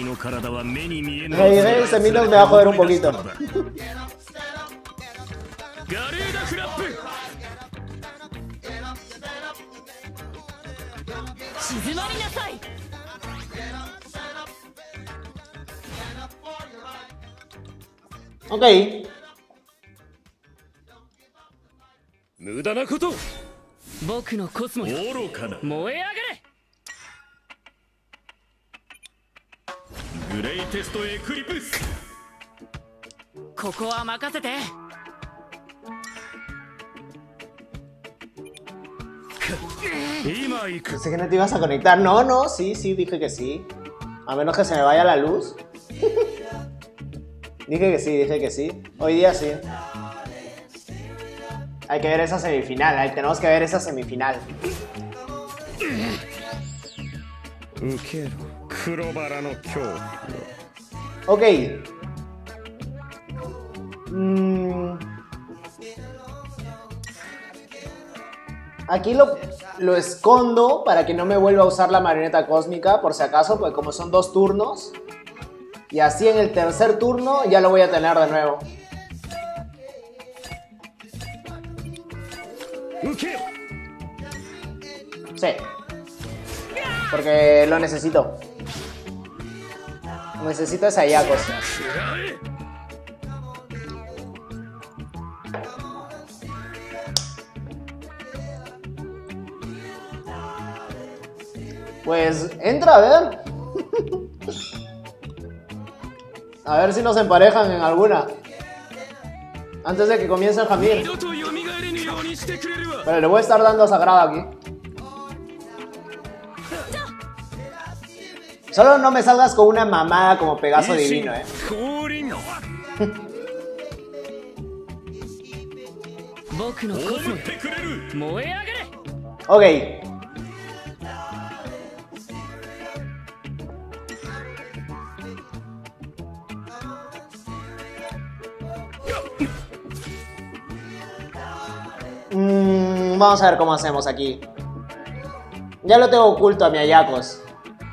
Ese Minos me va a joder un poquito. Ok. 無駄なこと。僕のコスモよ。愚かな。燃え上がれ。グレイテストエクリプス。ここは任せて。今行く。 Pensé que no te ibas a conectar. No, no, sí, sí, dije que sí. A menos que se me vaya la luz. Dije que sí, dije que sí. Hoy día sí. Hay que ver esa semifinal, tenemos que ver esa semifinal. Ok. Aquí lo escondo para que no me vuelva a usar la marioneta cósmica, por si acaso, porque como son 2 turnos. Y así en el tercer turno ya lo voy a tener de nuevo. Sí. Porque lo necesito. Necesito esa Ayakos. Pues entra a ver. A ver si nos emparejan en alguna. Antes de que comience el Jamir. Pero le voy a estar dando a Sagrada aquí. Solo no me salgas con una mamada como Pegaso Divino, Ok. Vamos a ver cómo hacemos aquí. Ya lo tengo oculto a mi Ayakos.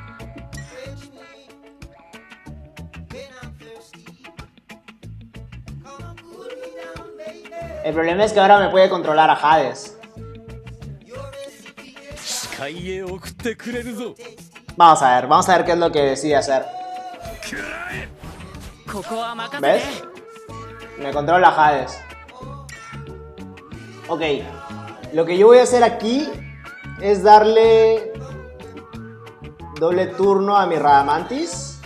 El problema es que ahora me puede controlar a Hades. Vamos a ver qué es lo que decide hacer. ¿Ves? Me controla Hades. Ok. Lo que yo voy a hacer aquí es darle doble turno a mi Radamantis.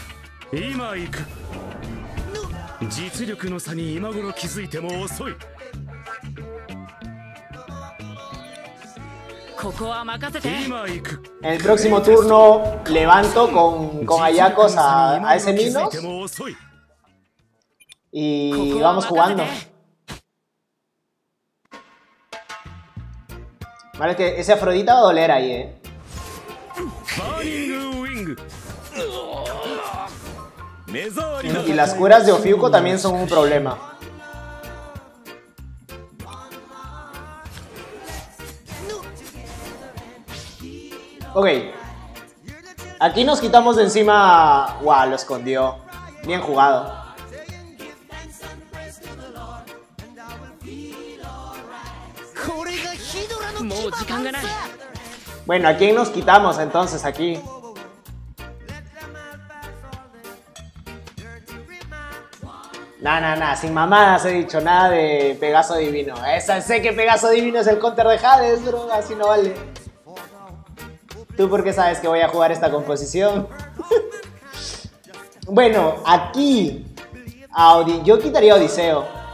En el próximo turno levanto con Ayakos a ese Minos. Y vamos jugando. Vale, que ese Afrodita va a doler ahí, Y las curas de Ofiuco también son un problema. Ok. Aquí nos quitamos de encima... Wow, lo escondió. Bien jugado. Bueno, ¿a quién nos quitamos entonces aquí? Nah, sin mamadas he dicho, nada de Pegaso Divino. Sé que Pegaso Divino es el counter de Hades, bro, así no vale. ¿Tú por qué sabes que voy a jugar esta composición? Bueno, aquí yo quitaría a Odiseo.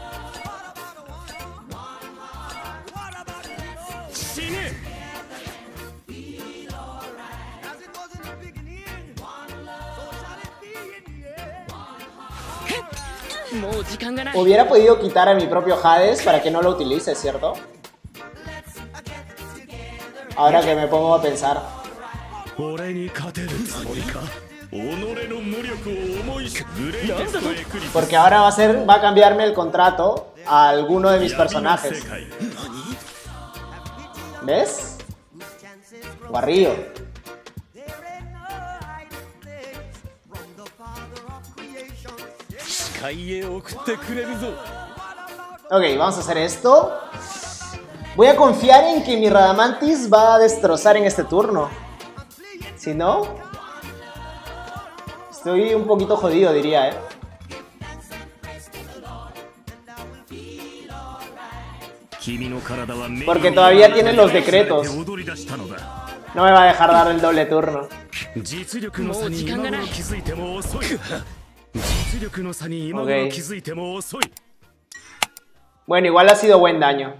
Hubiera podido quitar a mi propio Hades para que no lo utilice, ¿cierto? Ahora que me pongo a pensar. Porque ahora va a cambiarme el contrato a alguno de mis personajes. ¿Ves? Guarrillo. Ok, vamos a hacer esto. Voy a confiar en que mi Radamantis va a destrozar en este turno. Si no, estoy un poquito jodido, diría, Porque todavía tienen los decretos. No me va a dejar dar el doble turno. Okay. Bueno, igual ha sido buen daño.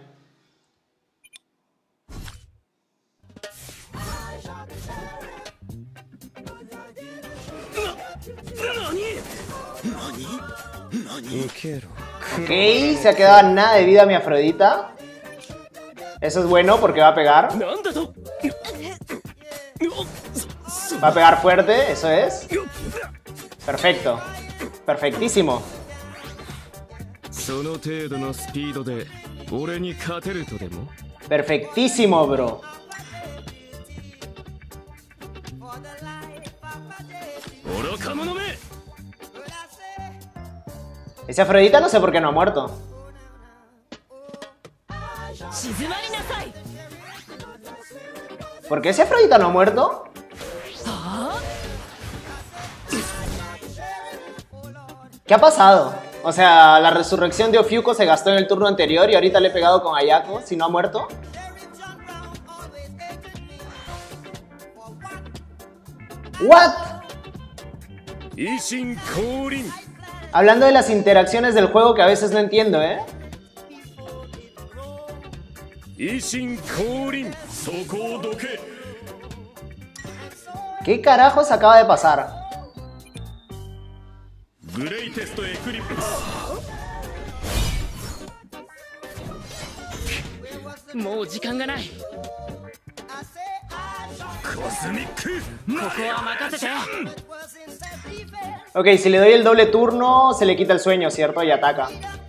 Ok, se ha quedado nada de vida mi Afrodita. Eso es bueno porque va a pegar. Va a pegar fuerte, eso es. Perfecto. Perfectísimo. Perfectísimo, bro. Ese Afrodita no sé por qué no ha muerto. ¿Por qué ese Afrodita no ha muerto? ¿Qué ha pasado? O sea, la resurrección de Ofiuco se gastó en el turno anterior y ahorita le he pegado con Ayako, si no ha muerto. ¿What? Hablando de las interacciones del juego que a veces no entiendo, ¿Qué carajos acaba de pasar? Ok, si le doy el doble turno, se le quita el sueño, ¿cierto? Y ataca.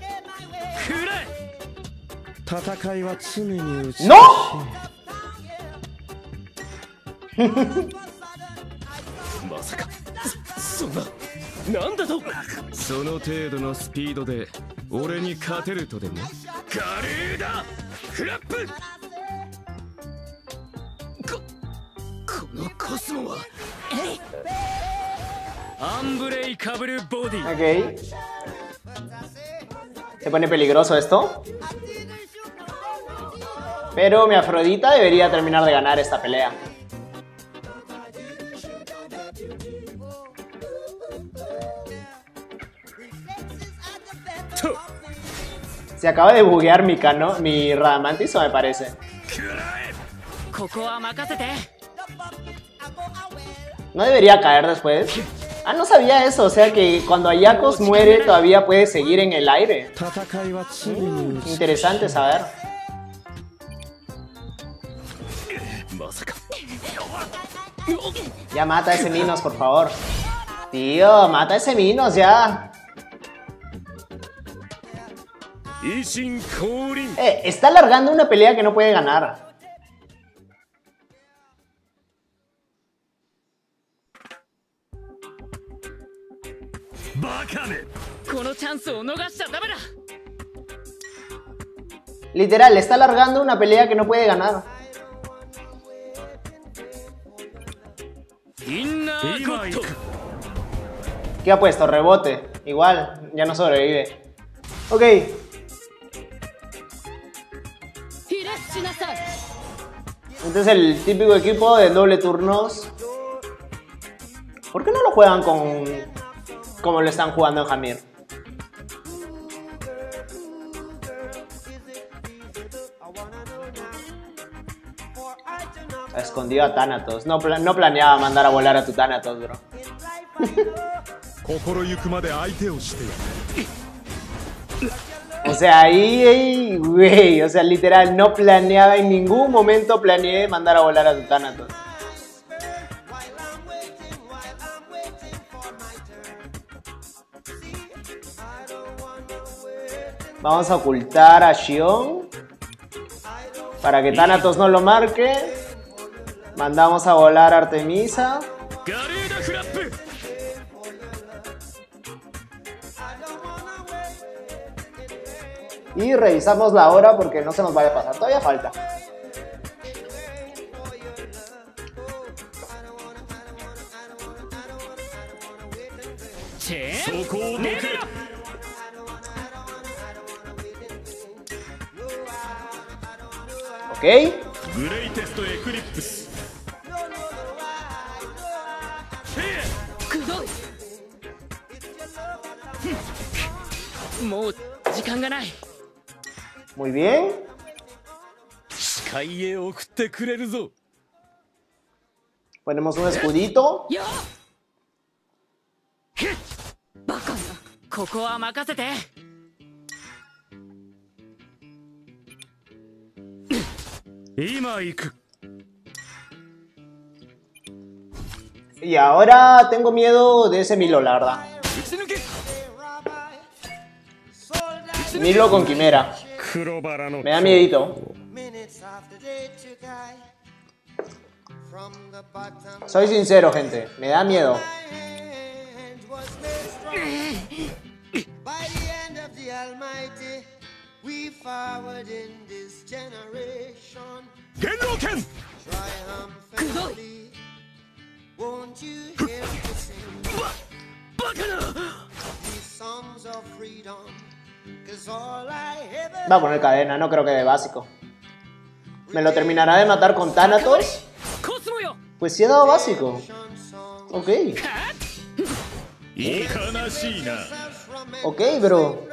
¡No! Ok. Se pone peligroso esto. Pero mi Afrodita debería terminar de ganar esta pelea. Se acaba de buguear mi Radamantis, o me parece. No debería caer después. Ah, no sabía eso, o sea que cuando Ayakos muere todavía puede seguir en el aire. Interesante saber. Ya mata a ese Minos, por favor. Tío, mata a ese Minos ya. Está alargando una pelea que no puede ganar. Literal, está alargando una pelea que no puede ganar. ¿Qué ha puesto? Rebote. Igual, ya no sobrevive. Ok. Este es el típico equipo de doble turnos. ¿Por qué no lo juegan como lo están jugando en Hamir? Escondido a Thanatos. No planeaba mandar a volar a tu Thanatos, bro. O sea, ahí, güey, o sea, literal, no planeaba, en ningún momento planeé mandar a volar a tu Thanatos. Vamos a ocultar a Xion para que Thanatos no lo marque. Mandamos a volar a Artemisa. Y revisamos la hora porque no se nos vaya a pasar. Todavía falta. Ok. Muy bien. Ponemos un escudito. Y ahora tengo miedo de ese Milo, la verdad. Milo con quimera. Me da miedito. Soy sincero, gente. Me da miedo. Va a poner cadena, no creo que de básico. ¿Me lo terminará de matar con Thanatos? Pues sí he dado básico. Ok. Ok, bro.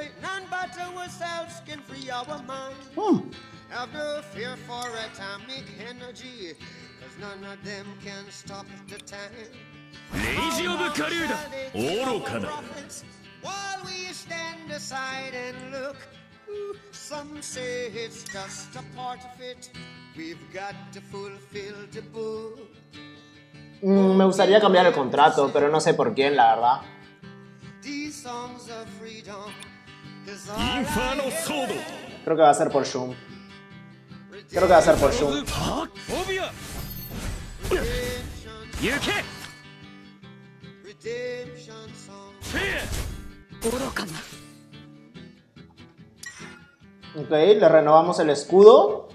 Some say it's just a part of it. We've got to fulfill the book. Me gustaría cambiar el contrato, pero no sé por quién, la verdad. Creo que va a ser por Shun. Creo que va a ser por Shun. Ok, le renovamos el escudo.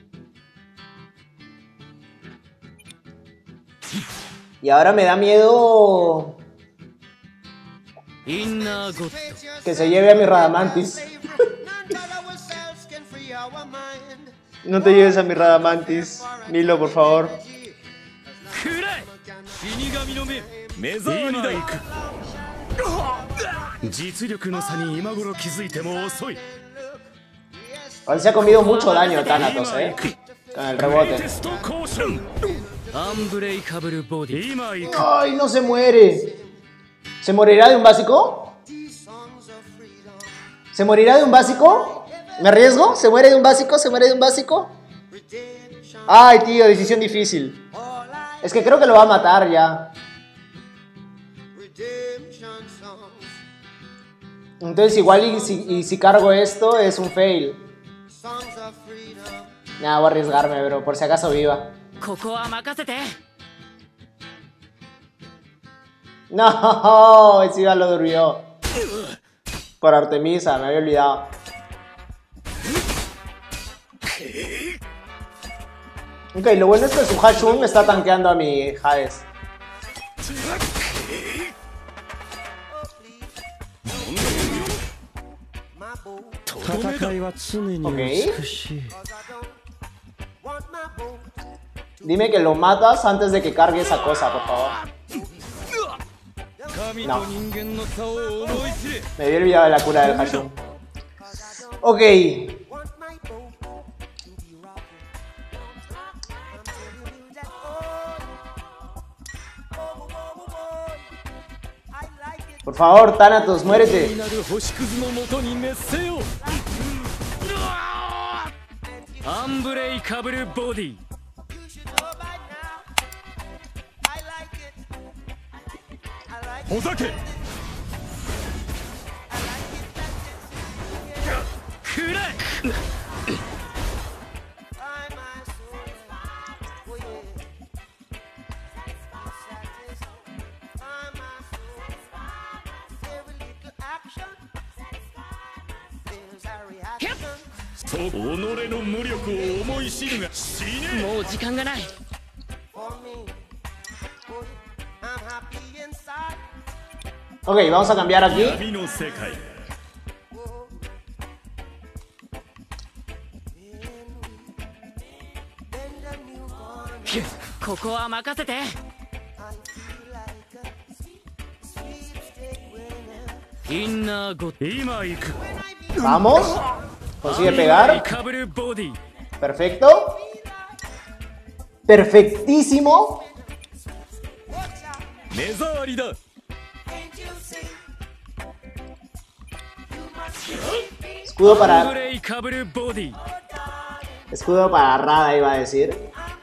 Y ahora me da miedo que se lleve a mi Radamantis. No te lleves a mi Radamantis, Milo, por favor. Hoy se ha comido mucho daño Thanatos, con el rebote. ¡Ay, no se muere! ¿Se morirá de un básico? ¿Se morirá de un básico? ¿Me arriesgo? ¿Se muere de un básico? ¿Se muere de un básico? Ay, tío, decisión difícil. Es que creo que lo va a matar ya. Entonces igual y si cargo esto es un fail. Nah, voy a arriesgarme, bro, por si acaso viva. No, encima lo durmió. Por Artemisa, me había olvidado. Ok, lo bueno es que su Hashun me está tanqueando a mi Hades. Ok. Dime que lo matas antes de que cargue esa cosa, por favor. No. Me había olvidado de la cura del Hashun. Ok. Por favor, Thanatos, muérete. そう己の無力を思い知るが死ね。もう時間がない。 Ok, vamos a cambiar aquí. 闇の世界。 ここは任せて。インナーゴ今行く。 Vamos. Consigue pegar. かぶるボディ。 Perfecto. Perfectísimo. 目障りだ。 Escudo para... ブレイかぶるボディ。 Escudo para Rada, iba a decir.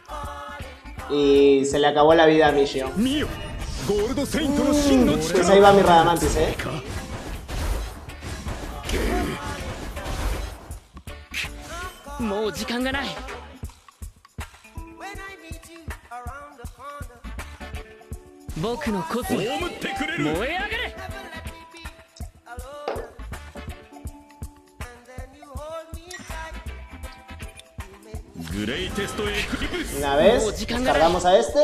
Y se le acabó la vida a Mishio. 見よ。ゴールドセイントの真の Pues 力。 ahí va mi Radamantis, eh. もう時間がない。僕のコスモ。葬ってくれる。燃え上がれ。 Una vez, cargamos a este.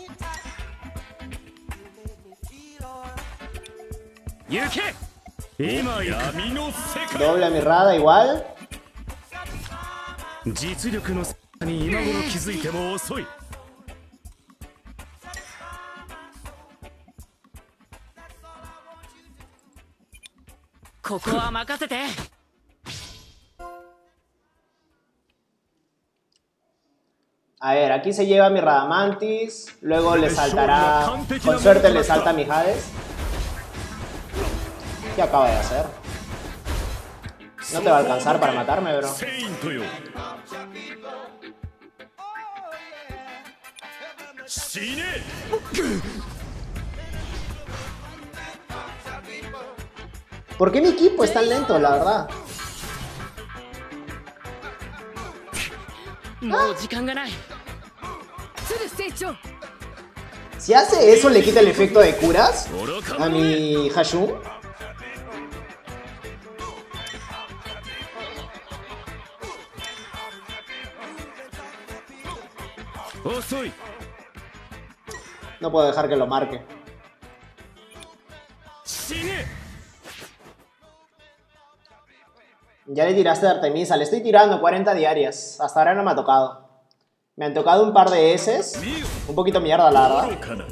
Doble a mi Rada igual. 実力の差に今頃気づいても遅い。ここは任せて。 A ver, aquí se lleva mi Radamantis. Luego le saltará. Con suerte le salta mi Hades. ¿Qué acaba de hacer? No te va a alcanzar para matarme, bro. ¿Por qué mi equipo es tan lento, la verdad? Si hace eso, le quita el efecto de curas a mi Hashun. No puedo dejar que lo marque. Ya le tiraste de Artemisa, le estoy tirando 40 diarias. Hasta ahora no me ha tocado. Me han tocado un par de S's. Un poquito mierda, la verdad.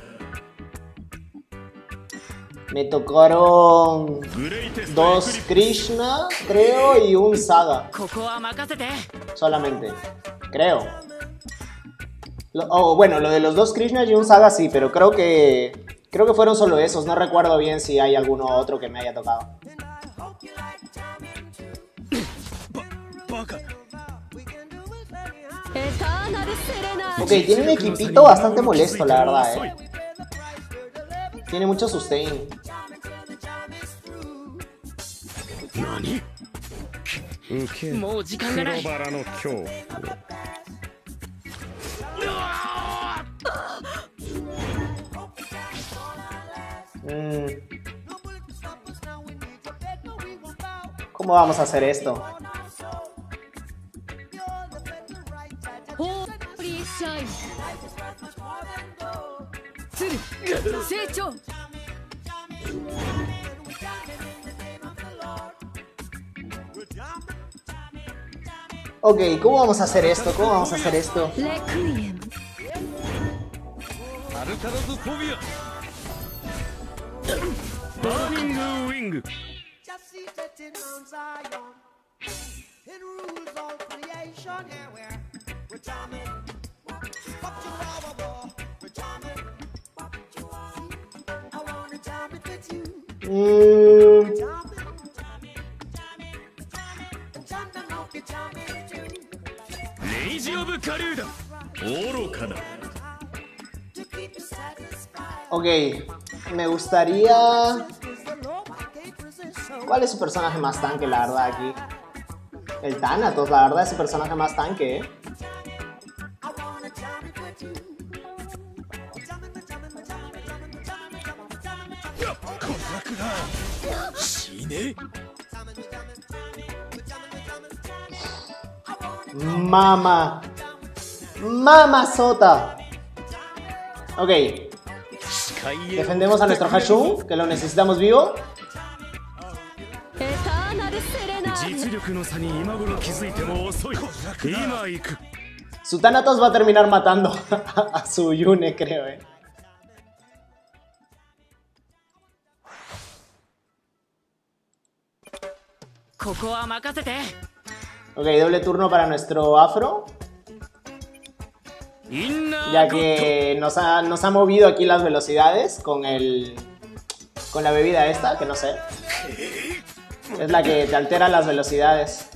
Me tocaron 2 Krishna, creo, y un Saga. Solamente. Creo. Bueno, lo de los 2 Krishna y un Saga sí, pero creo que fueron solo esos. No recuerdo bien si hay alguno otro que me haya tocado. Ok, tiene un equipito bastante molesto, la verdad, eh. Tiene mucho sustain. ¿Cómo vamos a hacer esto? Ok, ¿cómo vamos a hacer esto? ¿Cómo vamos a hacer esto? Ok, me gustaría... ¿Cuál es su personaje más tanque, la verdad, aquí? El Thanatos, la verdad, es su personaje más tanque, ¿eh? Mama. Mama Sota. Ok. Defendemos a nuestro Hashun, que lo necesitamos vivo. Su Thanatos va a terminar matando a su Yune, creo, Ok, doble turno para nuestro Afro. Ya que nos ha movido aquí las velocidades con la bebida esta, que no sé. Es la que te altera las velocidades.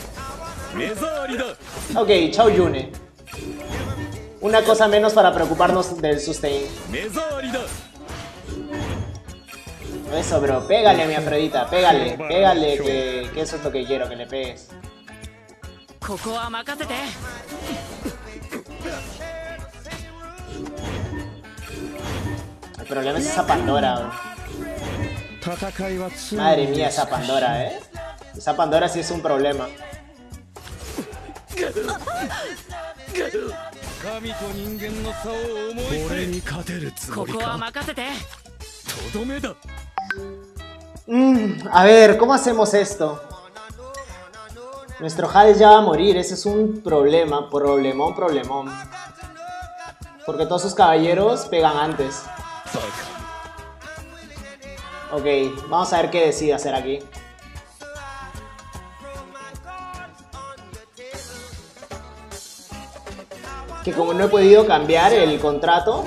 Ok, chao Yune. Una cosa menos para preocuparnos del sustain. Eso, bro. Pégale a mi Afrodita. Pégale. Pégale, que eso es lo que quiero, que le pegues. El problema es esa Pandora, bro. Madre mía, esa Pandora, Esa Pandora sí es un problema. A ver, ¿cómo hacemos esto? Nuestro Hades ya va a morir, ese es un problema, problemón. Porque todos sus caballeros pegan antes. Ok, vamos a ver qué decide hacer aquí. Que como no he podido cambiar el contrato...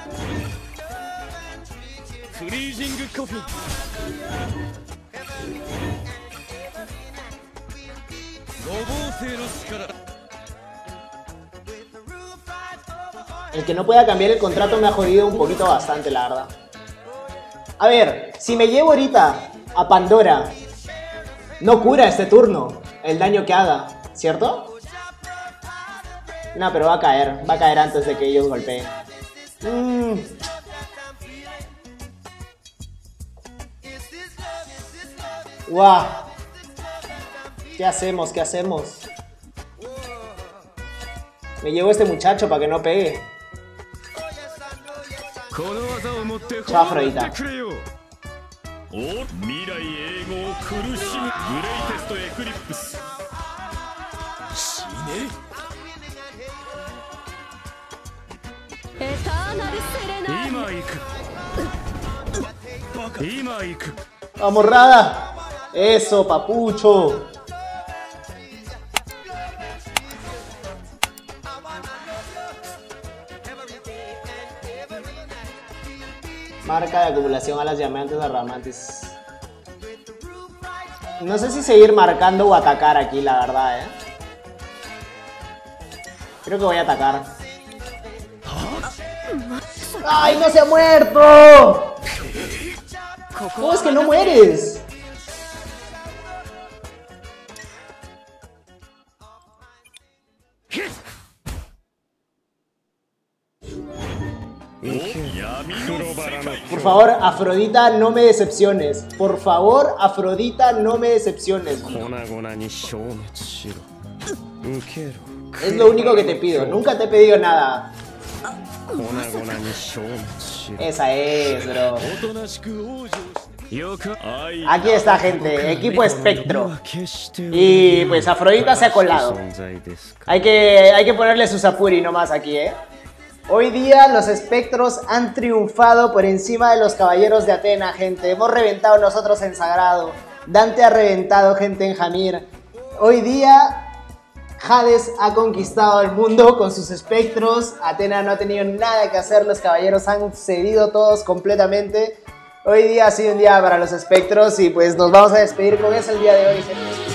El que no pueda cambiar el contrato me ha jodido un poquito bastante, la verdad. A ver, si me llevo ahorita a Pandora, no cura este turno el daño que haga, ¿cierto? No, pero va a caer antes de que ellos golpeen. ¡Guau! ¿Qué hacemos? ¿Qué hacemos? Me llevo a este muchacho para que no pegue. Chao, Afrodita. ¡Vamos, Rada! ¡Eso, papucho! Marca de acumulación a las diamantes derramantes. No sé si seguir marcando o atacar aquí, la verdad, Creo que voy a atacar. ¡Ay, no se ha muerto! ¿Cómo es que no mueres? Por favor, Afrodita, no me decepciones. Por favor, Afrodita, no me decepciones. Es lo único que te pido. Nunca te he pedido nada. Esa es, bro. Aquí está, gente. Equipo Espectro. Y pues Afrodita se ha colado. Hay que ponerle su Sapuri nomás aquí, Hoy día los espectros han triunfado por encima de los caballeros de Atena, gente. Hemos reventado nosotros en Sagrado. Dante ha reventado gente en Jamir. Hoy día Hades ha conquistado el mundo con sus espectros. Atena no ha tenido nada que hacer. Los caballeros han cedido todos completamente. Hoy día ha sido un día para los espectros y pues nos vamos a despedir con eso el día de hoy, señores.